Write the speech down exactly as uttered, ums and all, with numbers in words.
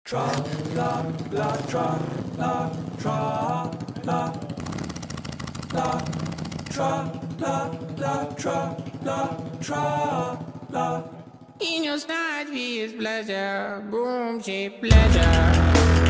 Tra la la tra la tra la la tra la la tra la tra la. In your side is pleasure, boom, shape pleasure.